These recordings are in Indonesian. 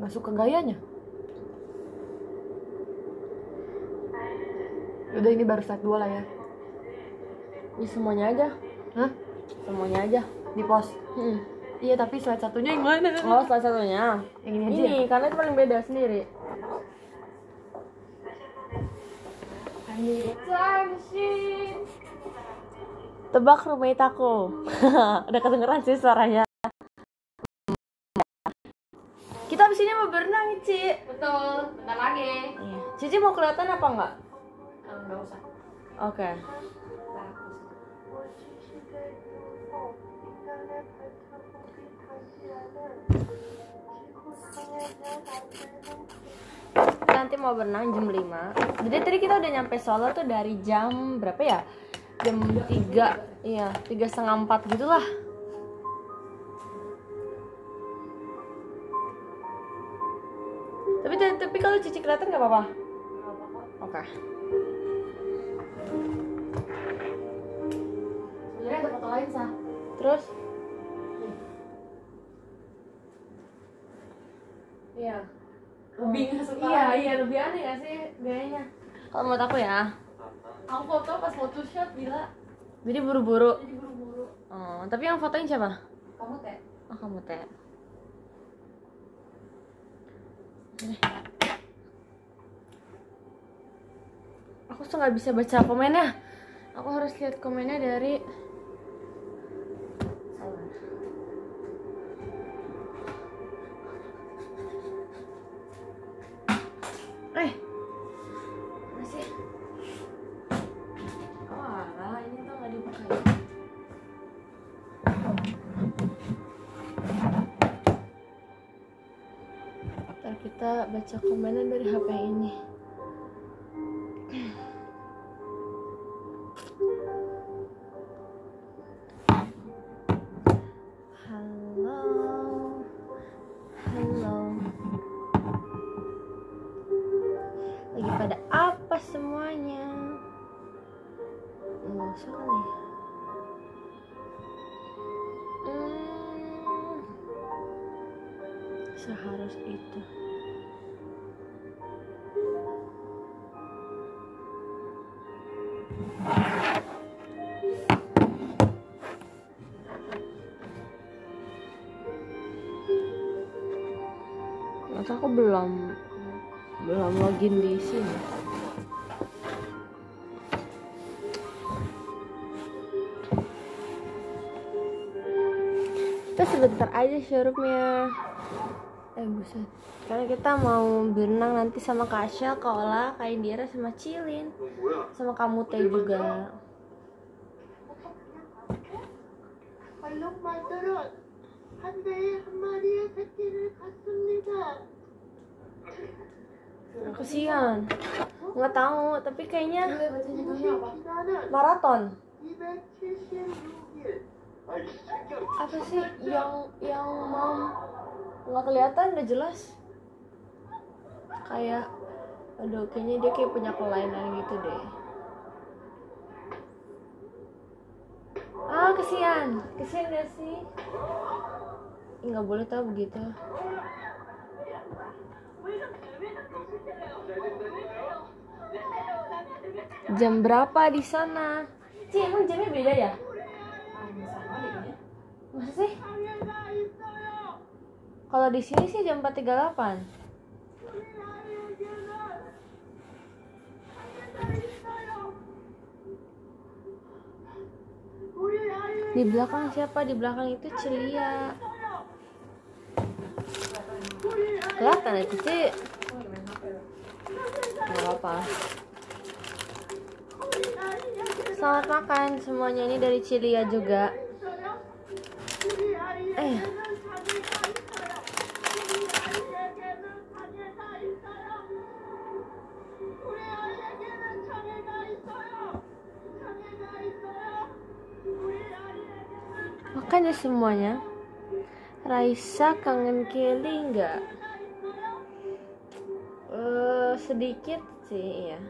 Nggak suka gayanya. Udah, ini baru slide 2 lah ya. Ya semuanya aja. Hah? Semuanya aja. Di post. Iya, tapi slide satunya yang mana? Oh, salah satunya. Yang ini aja Ini, ya? karena itu paling beda sendiri. Tebak roommate aku. Udah kedengeran sih suaranya. Kita abis ini mau berenang, Ci. Betul, bentar lagi. Iya. Cici mau kelihatan apa enggak? Nggak usah. Oke. Kita nanti mau berenang jam 5. Jadi tadi kita udah nyampe Solo tuh dari jam berapa ya? Jam 3. Iya, 3:30 gitu lah. Tapi kalau Cici kelihatan nggak apa-apa? Oke. Sebenarnya ada foto lain, Sa. Terus? Iya. Lebih nggak suka. Iya, lebih aneh gak sih gayanya? Kalau menurut aku ya. Aku foto pas photoshoot, gila. Jadi buru-buru. Jadi buru-buru. Oh, tapi yang fotoin siapa? Kamu teh. Oh, kamu Teh. Aku tuh nggak bisa baca komennya. Aku harus lihat komennya dari. Masih. Oh, alah, ini tuh nggak dibuka. Ntar kita baca komennya dari HP ini. Halo. Lagi pada apa semuanya? Nggak usah kali. Seharus itu. Masa aku belum login di sini. Kita sebentar aja showroomnya. Buset. Karena kita mau berenang nanti sama Kasya, Kaola, Kak Indira, sama Cilin, sama kamu Teh juga. Kesian. Nggak tahu, tapi kayaknya maraton. Apa sih yang mau nggak kelihatan udah jelas? Kayak, aduh, kayaknya dia kayak punya kelainan gitu deh. Kesian gak sih? Nggak boleh tau begitu. Jam berapa di sana? Ci, emang jamnya beda ya? Masa sih? Kalau di sini sih jam 4.38. Di belakang siapa? Di belakang itu Celia. Kelihatan itu sih. Gak apa-apa. Selamat makan semuanya, ini dari Celia juga. Makan ya semuanya. Raisa kangen Kelly nggak? Sedikit sih ya.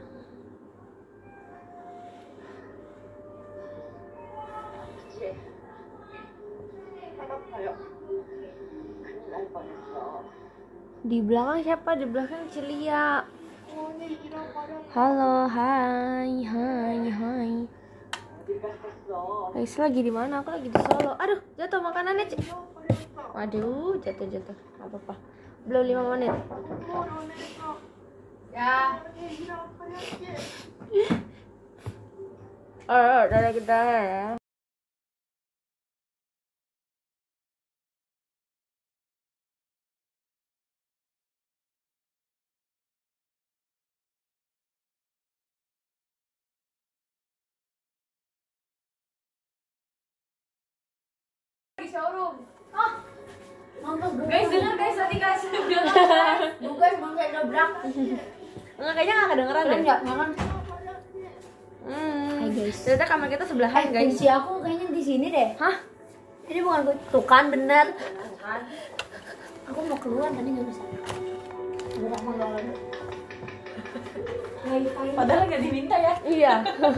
Di belakang siapa? Di belakang Cilia. Halo, hai. Guys, lagi di mana? Aku lagi di Solo. Aduh, jatuh makanannya, Cik. Waduh, jatuh. Enggak apa-apa. Belum 5 menit. Ya. Dadah kita ya. Showroom. Guys, dengar guys, tadi kasih bilang bukan sebelum saya dobrak. Enggak, kayaknya enggak kedengeran deh. Enggak kan? Hai guys. Ternyata kamar kita sebelahan, guys. Kunci aku kayaknya di sini deh. Hah? Ini bukan kunci. Tuh kan bener. Aku mau keluar tadi nggak bisa. Udah mau keluar. Padahal nggak diminta ya. Iya.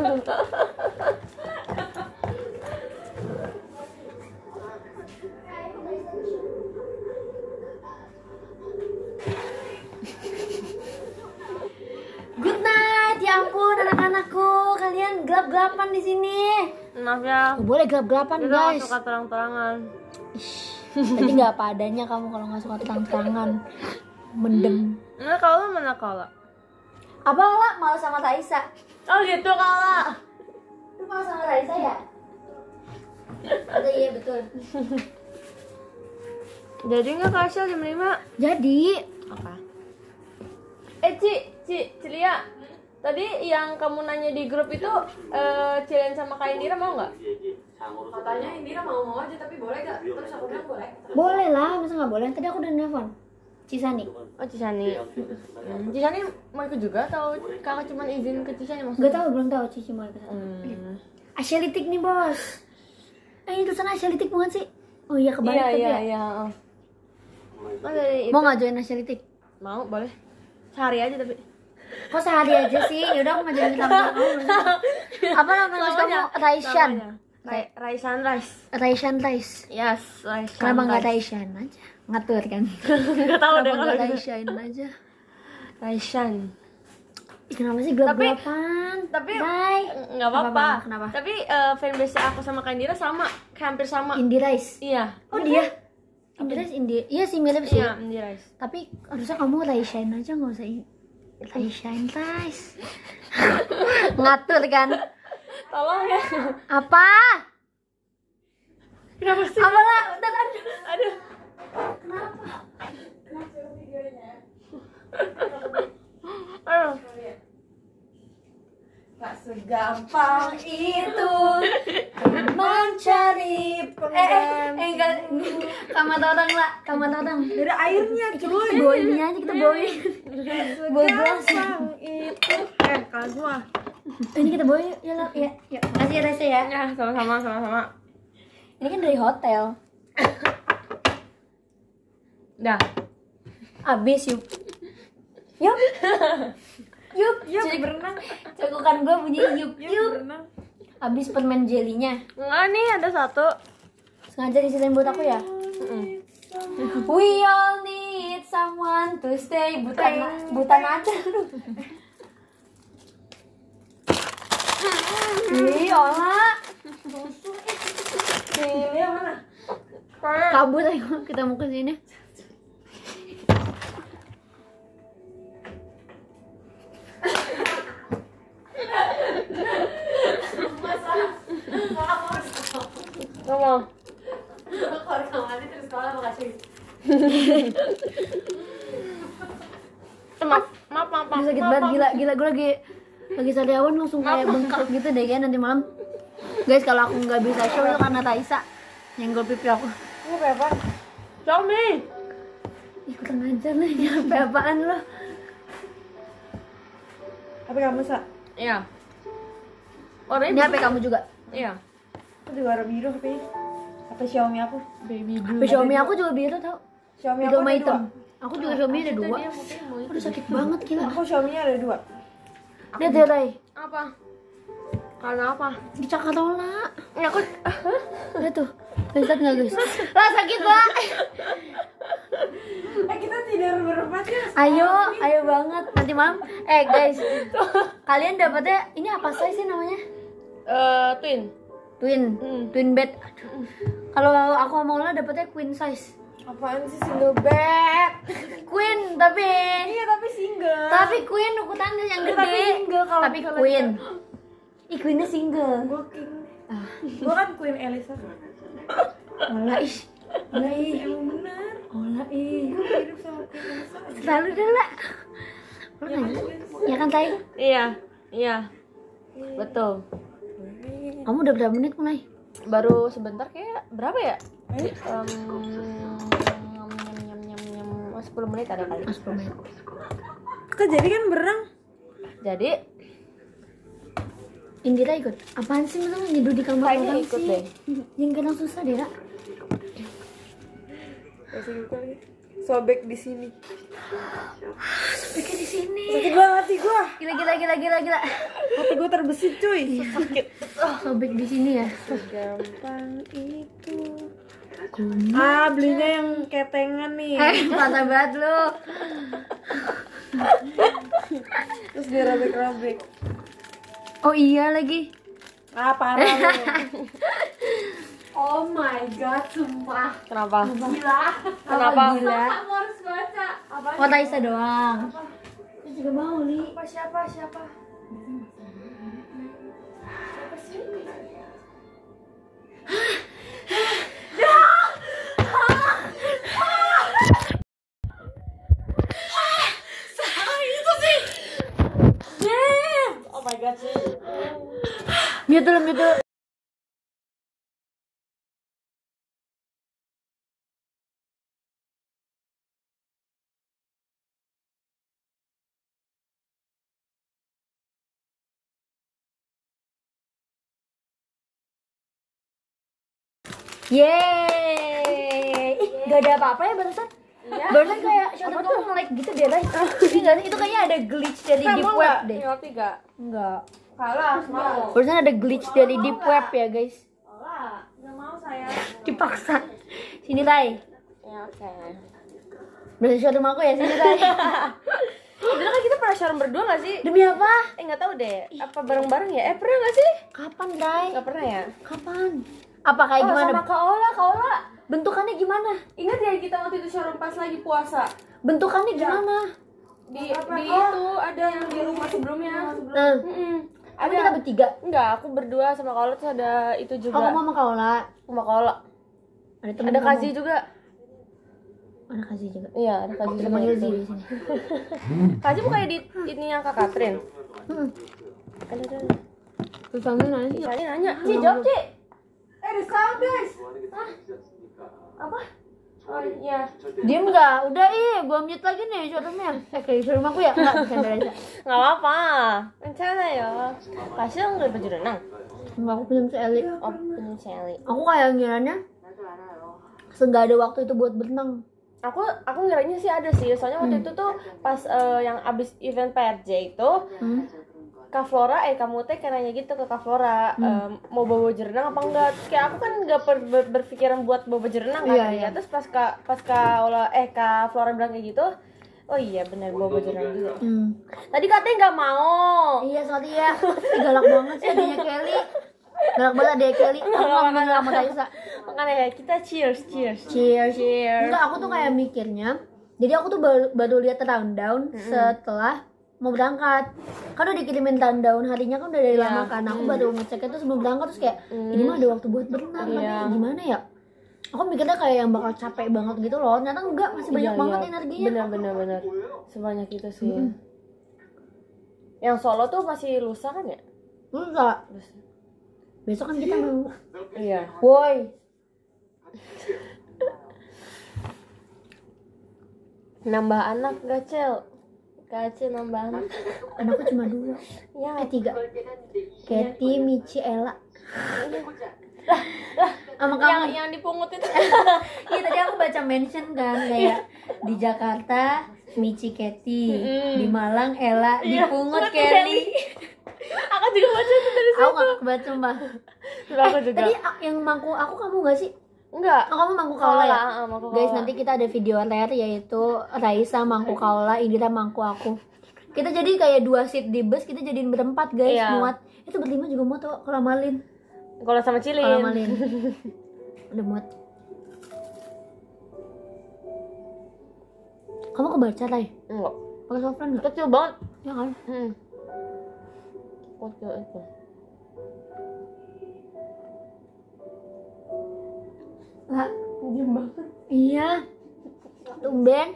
Good night, ya ampun anak-anakku, kalian gelap-gelapan di sini. Maaf ya. Gak boleh gelap-gelapan Kita nggak guys. suka terang-terangan. Berarti nggak apa adanya kamu kalau nggak suka terang-terangan. Mendem. Nah, kalau mana kalau? Apa lah malu sama Raisa? Oh gitu kalau. Lu malu sama Raisa ya? Ada iya betul. Jadi nggak kasih jam 5? Jadi Apa? Cilia. Tadi yang kamu nanya di grup itu Cilin sama Kak Indira mau nggak? Katanya Indira mau aja tapi boleh gak? Terus aku bilang boleh. boleh lah, masa nggak boleh? Tadi aku udah nelfon Cisani. Oh Cisani. Cisani mau ikut juga atau kakak cuma izin ke Cisani maksudnya? Gak tahu, belum tahu Cici mau ke sana. Asialitik nih bos. Ini tulisan Asialitik bukan sih? Oh iya kebalik tadi ya. Iya. Oh, dari Mau nggak join Asialitik? Mau, boleh. Sehari aja tapi. Kok sehari aja sih? Yaudah aku nggak join kita kamu. Apa namanya kamu? Raishan. Raisan Rice. Raishan Rais. Yes, Raisan. Kenapa nggak Raishan aja? Ngatur kan? Enggak tahu deh Kenapa kalau nggak gitu. Raishan aja? Raisan. Ih, kenapa sih gelap-gelapan? Tapi Bye. enggak apa-apa. Kenapa? Tapi fanbase aku sama Kak Indira sama, hampir sama. Indie Rice. Iya. Oh dia? Indie Rice, Indie. Iya sih mirip sih. Iya, Indie Rice. Tapi harusnya kamu Raishan aja, nggak usah Raishan Rice. Ngatur kan? Tolong ya. Apa? Kenapa sih? Apalah, udah Aduh. Aduh. Gak segampang itu mencari enggak kamar orang lah, kamar orang. dari airnya Kita bawa ini aja, kita bawa ini. Bawa gelas. Itu kalau gua. Ini kita bawa yuk, ya, ya. Makasih ya Reza ya. Ya, sama-sama. Ini kan dari hotel. Dah. Abis yuk. Yuk, Berenang. cekukan gue bunyi yuk. Berenang. Abis permen jelinya. Enggak nih, ada satu. Sengaja disisain buat aku ya. We all need someone to stay. Butan aja lu. Ih, Ola. Ini mana? Kabur ayo, kita mau ke sini. Ngomong. kalau rekamannya terus sekolah makasih. Maaf. Bisa sakit banget, gila gue lagi sariawan langsung kayak bengkak gitu deh kayak nanti malam. Guys, kalau aku nggak bisa show itu karena Raisa nyenggol pipi aku. Ini apa? Xiaomi. Ikutan aja nih, apa apaan lo? Apa kamu Sa? Iya. Ini HP kamu juga? Iya. Aku juga warna biru HP. HP Xiaomi aku. Baby HP Xiaomi aku juga biru tau. Xiaomi Biru aku sama ada hitam. dua. Aku juga Xiaomi ada dua. Aduh sakit banget gila. Aku Xiaomi-nya ada dua. Lihat deh Ray, Apa? Karena apa? di Cakatola. Ini aku Lihat tuh, lihat nggak guys? Lah sakit banget. Kita tidur Ayo banget nanti malam. Guys, kalian dapatnya ini apa size sih namanya? Twin bed. Aduh. Kalau aku sama Ola dapatnya queen size. Apaan sih single bed? Queen tapi. Iya tapi single. Tapi queen ukurannya yang gede. Tapi single kalau tapi queen. Ih, queennya single. Gue kan Queen Elizabeth. Ola ih. Emang benar. Ola ih. Gue hidup sama Queen Elizabeth. Selalu dah lah. Ya kan Tay? Iya. Betul. Kamu udah berapa menit mulai? Baru sebentar kayak berapa ya? 10 menit ada kali. 10 menit. Kok jadi kan berenang? Jadi Indira ikut. Apaan sih memang nyeduh di kamar kayaknya orang ikut sih? deh. Yang kadang susah deh, Ra. Sobek di sini. Bikin di sini. Sakit banget hati gue. Gila. Hati gue terbesit cuy. Sakit. Sobek di sini ya. Gampang itu. Kuning. Belinya yang ketengan nih. Patah banget lu. Terus dia robek-robek. Oh iya lagi. Parah lu. Oh my god, sumpah. kenapa? Gila. Kenapa? Gila. Kamu harus baca. Apa? Oh Taisa doang. Dia juga mau, Li. Siapa? Oh my god sih. Mute dulu. Yeay. Gak ada apa-apa ya barusan? Iya. Barusan kayak shot kamu nge-like gitu deh, Ray. Itu kayaknya ada glitch dari deep web deh. Ngerti gak? Enggak. Kalah, mau. Barusan ada glitch dari deep web ya, guys. Nggak mau saya. Dipaksa. Sini, Ray. Ya oke. Berarti shot rumah aku ya, sini, Ray. Dulu kan kita pernah share berdua gak sih? Demi apa? Nggak tahu deh. Apa bareng-bareng ya? Pernah gak sih? Kapan, Ray? Nggak pernah ya? Kapan? Apa kayak gimana? Sama Kak Ola. Bentukannya gimana? Ingat ya kita waktu itu showroom pas lagi puasa. Bentukannya gimana? Di itu ada yang di rumah sebelumnya. Nah, Ada. kita bertiga. Enggak, aku berdua sama Kaola terus ada itu juga. Aku sama Kaola. Sama Kaola. Ada temen Ada kamu. Kazi juga. Ada Kazi juga. Iya, ada Kazi Kita juga. panggil Zi di sini. Kazi bukannya di ini yang Kak Katrin. Ada. Terus panggil nanti. Kali nanya, Ci jawab, Ci. Di sound guys. Apa? Oh iya. Diem nggak? Udah gua mute lagi nih showroomnya. Kayak showroom aku ya? Nggak, bercanda aja. Nggak apa-apa. Rencana ya. Kasih nggak baju renang. Nggak, aku pinjam si Eli. Oh, punya Sally. Aku kayak ngiranya nggak ada waktu itu buat berenang. Aku ngiranya sih ada sih. Soalnya waktu itu tuh pas yang abis event PRJ itu Kak Flora, kamu teh kayak nanya gitu ke Kak Flora, mau bawa renang apa enggak? Terus kayak aku kan nggak berpikiran buat bawa renang kan, Iya. Terus pas Kak Flora bilang kayak gitu, oh iya benar bawa renang juga. Tadi katanya nggak mau. Iya, soalnya ya. Galak banget sih adanya Kelly. Galak banget adanya Kelly. Aku ngomongin sama Taisa. Makanya kayak kita cheers. Cheers. Enggak, aku tuh kayak mikirnya. Jadi aku tuh baru lihat rundown setelah mau berangkat. Kan udah dikirimin rundown harinya kan udah dari lama kan. Aku baru ngecek itu sebelum berangkat terus kayak ini mah ada waktu buat berenang tapi gimana ya? Aku mikirnya kayak yang bakal capek banget gitu loh. Ternyata enggak, masih banyak banget energinya. Benar. Sebanyak itu sih. Yang solo tuh masih lusa kan ya? Enggak. Besok kan kita mau. Iya. Woi. Nambah anak gacel nambah anak. Anakku cuma 2. Ya. 3. Katy, Michi, Ella. Sama Yang kamu. yang dipungut itu. Iya, tadi aku baca mention kan kayak di Jakarta Michi, Katy, di Malang Ella, dipungut Kelly. Aku juga baca itu dari Aku nggak kebaca mbak. Aku juga. Tadi yang mangku aku kamu nggak sih? Enggak. Oh, kamu mangku kaula ya? Mangku Guys, kaula. nanti kita ada video rare yaitu Raisa mangku kaula, Indira mangku aku. Kita jadi kayak 2 seat di bus, kita jadiin berempat guys, Iya. muat. Itu berlima juga muat tuh kalau Malin. Kalau sama Cilin. Kalau Malin. Udah muat. Kamu kebaca, Ray? Enggak. Pakai sofran enggak? Kecil banget. Ya kan? Kecil itu. Lah, Diem banget. iya. Tumben.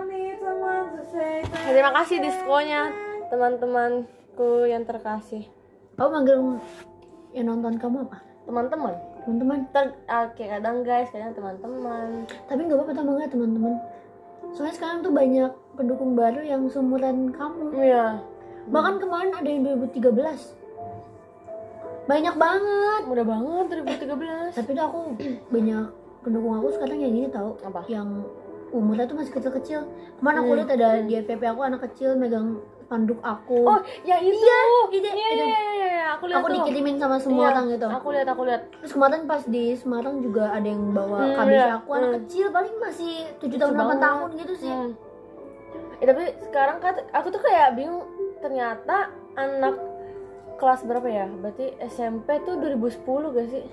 Terima kasih diskonya teman-temanku yang terkasih. Kamu manggil yang nonton kamu apa? Teman-teman. Teman-teman. Kayak kadang guys, kadang teman-teman. Tapi nggak apa-apa tambah nggak teman-teman. Soalnya sekarang tuh banyak pendukung baru yang seumuran kamu. Iya. Bahkan kemarin ada yang 2013. Banyak banget. Mudah banget 2013. Tapi tuh aku banyak pendukung aku sekarang yang ini tahu. Apa? Yang umurnya tuh masih kecil-kecil. Kemarin aku lihat ada di FVP aku anak kecil megang spanduk aku. Oh, yang itu. Iya. Aku lihat Aku tuh. dikirimin sama semua Iya, orang gitu. Aku lihat. Terus kemarin pas di Semarang juga ada yang bawa Hmm, kabis iya. aku anak kecil paling masih 7 tahun 8 banget. tahun gitu sih. Tapi sekarang kan aku tuh kayak bingung, ternyata anak kelas berapa ya? Berarti SMP tuh 2010 gak sih?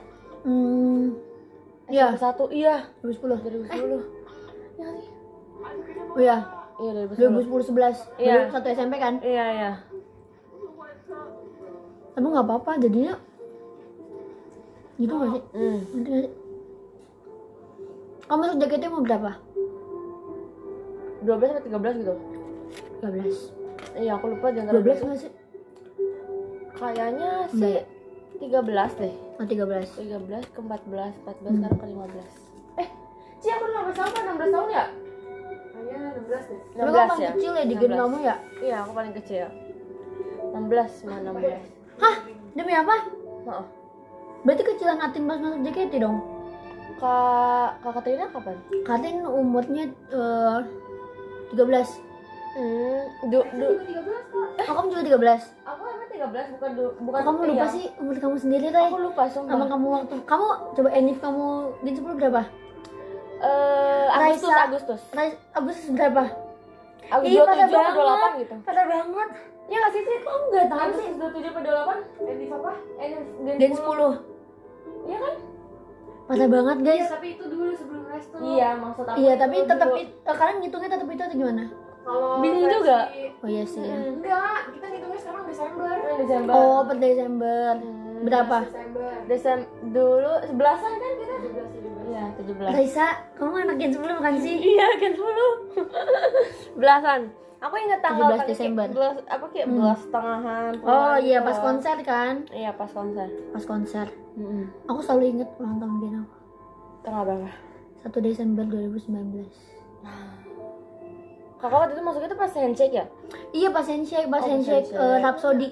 Iya, SMP 1. Iya, 2010. 2010. Ya sih. Oh iya, Iya, 2010. 2010 11. Iya. Satu SMP kan? Iya. Tapi nggak apa-apa jadinya. Gitu nggak sih? Nanti nggak sih? Kamu masuk jaketnya mau berapa? 12 atau 13 gitu. 13. Iya, aku lupa jangan 12 nggak sih? Kayaknya Enggak sih ya? 13 deh. Oh 13. 13 ke 14, 14 sekarang ke 15. Ci, aku 15 tahun kan 16 tahun ya? Kayaknya 16 deh. Tapi kamu paling kecil ya di game 16. kamu ya? Iya, aku paling kecil. 16, mah 16. Hah? Demi apa? Maaf. Berarti kecilan Atin pas masuk JKT dong? Kak Katrina kapan? Katin umurnya 13. Oh kamu juga 13? Aku emang 13 bukan Kok kamu lupa sih umur kamu sendiri Ray? Aku lupa sumpah. Sama kamu waktu kamu coba enif kamu di 10 berapa? Agustus. Agustus berapa? Agustus Ih, pada 27 atau banget. 28 gitu. Pada banget. Ya nggak sih? Kamu nggak tahu sih? Agustus 27 atau 28? Edif apa? Dan 10. Iya kan? Pada banget guys. Tapi itu dulu sebelum resto. Iya, maksud aku. Iya tapi itu tetap dulu. kalian ngitungnya tetap itu atau gimana? Kalau Bingung versi- juga. Oh iya sih ya. Enggak, kita ngitungnya sekarang Desember. Desember. Oh per Desember. Berapa? Desember. Desember dulu 11-an kan kita? 17. Iya, 17. Raisa, kamu anak Gen 10 bukan sih? Iya, kan 10. Belasan. Aku ingat tanggal 17 Desember. Apa kayak belas setengahan. Oh puluhan iya gitu. pas konser kan? Iya, pas konser. Pas konser. Aku selalu inget ulang tahun Gen aku. Tanggal berapa? 1 Desember 2019. Kakak waktu itu masuknya tuh pas handshake ya? Iya pas handshake, pas handshake. Rhapsody.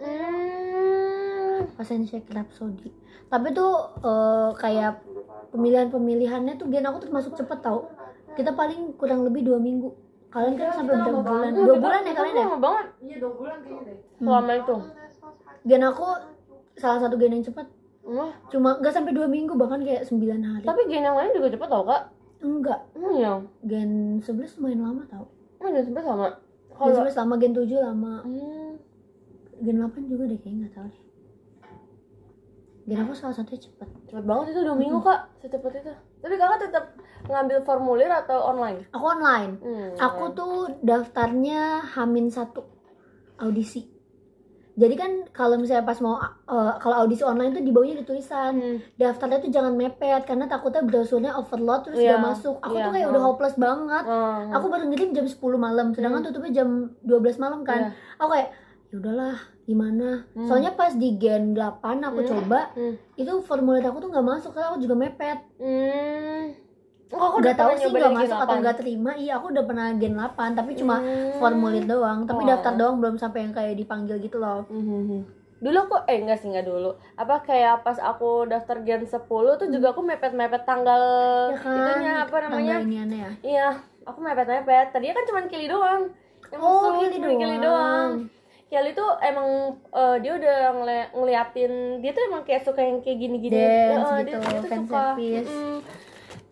Pas handshake Rhapsody. Tapi tuh kayak pemilihannya tuh Gen aku tuh masuk cepet tau. Kita paling kurang lebih 2 minggu. Kalian kan sampai berapa bulan? 2 bulan ya kalian ya? Lama banget Iya 2 bulan kayaknya deh. selama itu. Gen aku salah satu gen yang cepet. Wah, Cuma gak sampai 2 minggu bahkan kayak 9 hari. tapi gen yang lain juga cepet tau kak? Enggak. Iya. Gen 11 lumayan lama tau. Gen cepet sama. Gen 11 lama, Gen 7 lama. Hmm. Gen 8 juga deh kayaknya gak tau deh. Gen aku salah satunya cepet. Cepet banget itu 2 minggu kak, secepat itu. Tapi kakak tetap ngambil formulir atau online? Aku online. Aku tuh daftarnya H-1 audisi. Jadi kan kalau misalnya pas mau kalau audisi online tuh di bawahnya ada tulisan daftarnya tuh jangan mepet karena takutnya browsernya overload terus Iya, gak masuk. Aku iya, tuh kayak udah hopeless banget. Aku baru ngirim jam 10 malam, sedangkan tutupnya jam 12 malam kan. Iya. Aku kayak ya udahlah gimana. Soalnya pas di Gen 8 aku coba itu formulir aku tuh nggak masuk karena aku juga mepet. Oh, aku Nggak tahu pernah sih nyobain nggak Gen masuk atau 8. nggak terima. Iya aku udah pernah Gen 8 tapi cuma formulir doang. Tapi Oh. daftar doang belum sampai yang kayak dipanggil gitu loh. Dulu aku enggak sih, enggak dulu. Apa kayak pas aku daftar Gen 10 tuh juga aku mepet-mepet tanggal Ya kan? itunya apa namanya? Tanggal iniannya ya. Iya, aku mepet-mepet. Tadinya kan cuma Kili doang. Yang Oh, masuk, Kili cuma Kili doang. doang. Kili tuh emang dia udah ngeliatin, dia tuh emang kayak suka yang kayak gini-gini. Dance Dia gitu, tuh fan suka. service.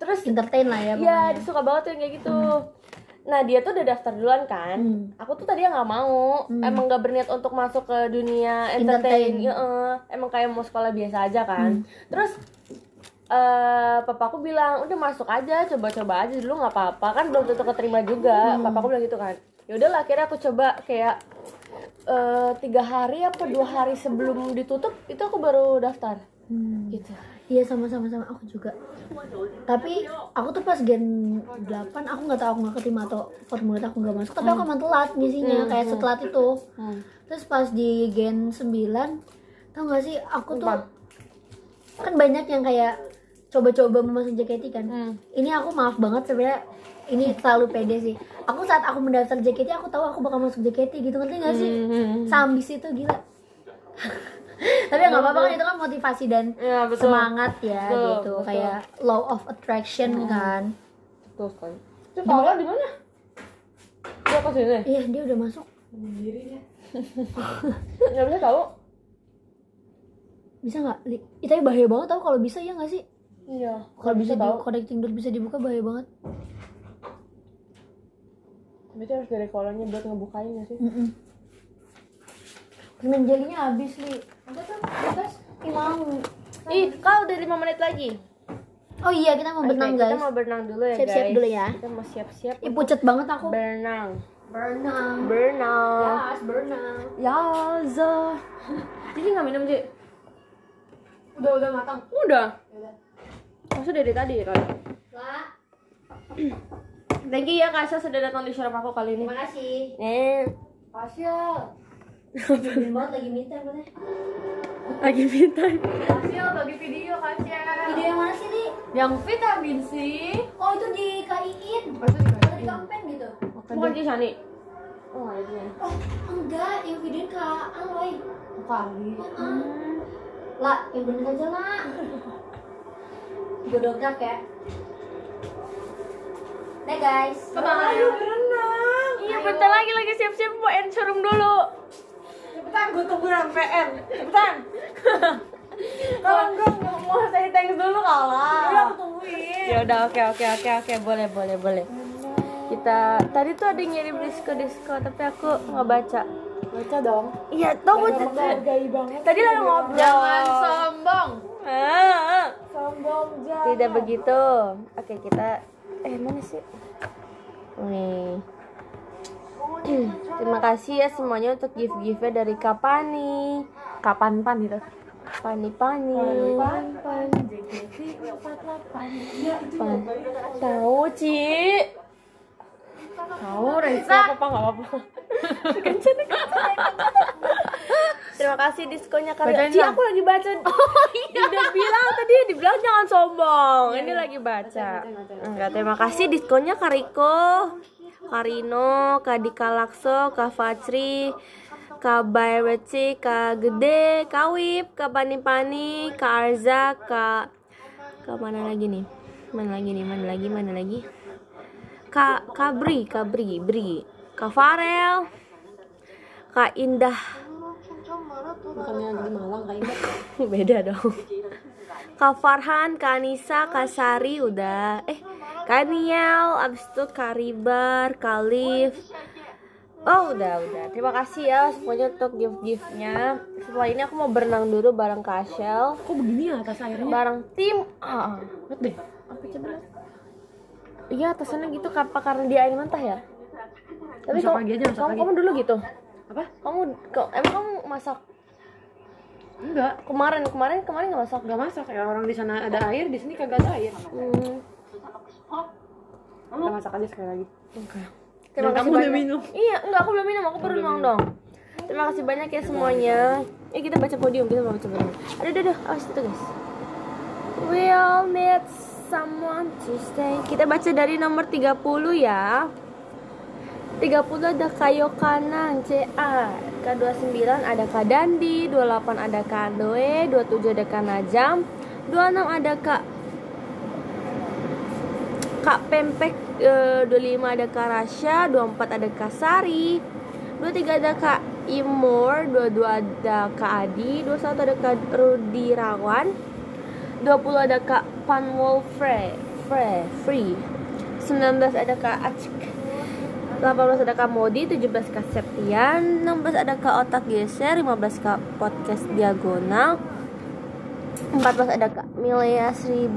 terus entertain lah ya iya pokoknya. dia suka banget tuh yang kayak gitu. Nah dia tuh udah daftar duluan kan. Aku tuh tadinya nggak mau, emang nggak berniat untuk masuk ke dunia entertain. Emang kayak mau sekolah biasa aja kan. Terus papaku bilang udah masuk aja, coba-coba aja dulu nggak apa-apa kan belum tentu keterima juga. Papaku bilang gitu kan. Ya udahlah akhirnya aku coba kayak 3 hari apa 2 hari sebelum ditutup itu aku baru daftar. Gitu. Iya sama-sama aku juga. Tapi aku tuh pas gen 8 aku nggak tahu aku nggak keterima atau formulir aku nggak masuk. Tapi aku emang telat ngisinya kayak setelat itu. Terus pas di gen 9 tau gak sih aku tuh kan banyak yang kayak coba-coba mau masuk JKT kan. Ini aku maaf banget sebenarnya ini terlalu pede sih. Aku saat aku mendaftar JKT aku tahu aku bakal masuk JKT gitu ngerti gak sih? Sambis itu gila. Tapi nggak apa-apa kan itu kan motivasi dan Ya, betul. semangat ya Betul, gitu betul. kayak law of attraction kan. Tuh sekali. Itu Paula di mana? Dia ke sini. Iya dia udah masuk. Nggak bisa tahu. Bisa nggak? Ih, tapi bahaya banget tau kalau bisa ya nggak sih? Iya. Kalau bisa tahu. connecting dot bisa dibuka bahaya banget. Berarti harus dari kolonnya buat ngebukain nggak sih? Permen jelinya habis li. Ada tuh bebas. Ih mau. Ih, kau udah 5 menit lagi. Oh iya kita mau berenang Oke, guys. Kita mau berenang dulu ya Siap-siap guys. dulu ya. Kita mau siap-siap Ih pucet banget aku. berenang. Berenang. Berenang. Yes, berenang. Ya, Zo. Jadi nggak minum, Ji? Udah matang. Udah. Maksudnya dari tadi ya kali. Lah, Thank you ya Kasha sudah datang di showroom aku kali ini. makasih. Facial. Gede banget lagi minta bener. Lagi minta. Facial bagi video Facial. Video yang mana sih li? Yang vitamin C. Oh itu di KIIN. Maksudnya Atau di kampen gitu. Bukan di Shani. Oh, nggak ada. Oh enggak, yang videoin Kak Aloy. kali. Lah, yang bener aja lah. Gue dobrak ya. Nah guys. Ayo berenang. Iya, bentar lagi siap-siap mau end showroom dulu. Cepetan gue tunggu sampai N. Cepetan. Kalau enggak mau say thanks dulu kalah. Udah aku tungguin. Ya udah, oke, boleh. Kita tadi tuh ada yang ngirim disko tapi aku nggak baca. Baca dong. Iya, tau gue Menghargai banget. tadi lagi ngobrol. Jangan sombong. Sombong jangan. Tidak begitu. Oke, kita mana sih? Nih. Terima kasih ya semuanya untuk gift-giftnya dari Kapani. Kapan gitu. Pani. Pan JKT 48. Ya itu. Tahu, Ci. Tahu Reza. Enggak apa-apa. Kenceng. Terima kasih diskonya kali. Bacain Ci, dong. aku lagi baca. Oh iya. Udah bilang tadi dibilang jangan sombong. Ini lagi baca. Enggak, terima kasih diskonnya Kariko, Karino, Kadika Lakso, Kak Fajri, Kak Bayreci, Kak Gede, Kak Wip, Kak Pani, Kak Arza, Kak mana lagi nih? Mana lagi? Kak Bri, Kak Farel, Kak Indah. Bukannya di Malang Kak Indah. Beda dong. Kak Farhan, Kak Anissa, Kak Sari udah. Kak Niel, abis itu Kak Ribar, Kak Liv. Oh udah. Terima kasih ya semuanya untuk gift-giftnya. Setelah ini aku mau berenang dulu bareng Kak Shell. Kok begini ya atas airnya? Bareng tim A. Lihat deh. Apa coba? Iya atasannya gitu karena dia air mentah ya. Tapi Masak lagi aja, masak lagi. kamu dulu gitu. Apa? Emang kamu masak? Enggak. Kemarin nggak masak? Enggak masak ya, orang di sana ada air, di sini kagak ada air. Kita masak aja sekali lagi. Oke. Dan kamu udah minum? Iya, enggak, aku belum minum, aku baru nuang dong. Terima kasih banyak ya semuanya. Kita baca podium, kita mau baca podium. Aduh, awas itu guys. We all need someone to stay. Kita baca dari nomor 30 ya. 30 ada Kayo Kanang CA, K29 ada Kak Dandi, 28 ada Kak Doe, 27 ada Kak Najam, 26 ada Kak Pempek, 25 ada Kak Rasya, 24 ada Kak Sari, 23 ada Kak Imor, 22 ada Kak Adi, 21 ada Kak Rudi Rawan, 20 ada Kak Panwolfre, Free. 19 ada Kak Acik, 18 ada Kak Modi, 17 Kak Septian, 16 ada Kak Otak Geser, 15 Kak Podcast Diagonal, 14 ada Kak Milea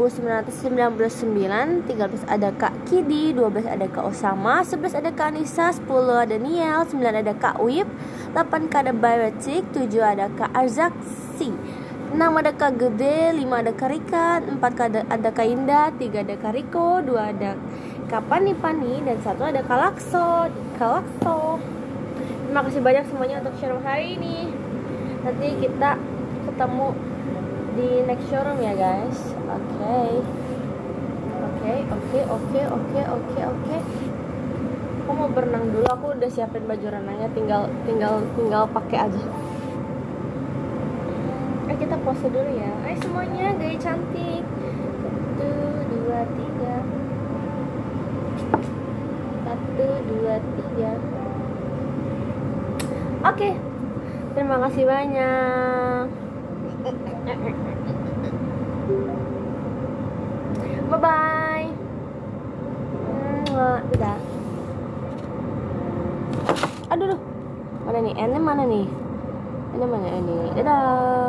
1999, 13 ada Kak Kidi, 12 ada Kak Osama, 11 ada Kak Anissa, 10 ada Niel, 9 ada Kak Wip, 8 Kak ada Biotic, 7 ada Kak Arzaksi, 6 ada Kak Gede, 5 ada Kak Rika, 4 ada Kak Indah, 3 ada Kak Riko, 2 ada Kak Pani, dan 1 ada Kak Lakso. Terima kasih banyak semuanya untuk showroom hari ini. Nanti kita ketemu di next showroom ya guys. Oke. Aku mau berenang dulu. Aku udah siapin baju renangnya, tinggal pakai aja. Kita pose dulu ya. Hai semuanya, gaya cantik. 1, 2, 3. 1, 2, 3. Oke. Terima kasih banyak. Bye bye. Dadah. Aduh. Mana nih? N mana nih? Ini mana ini? Dadah.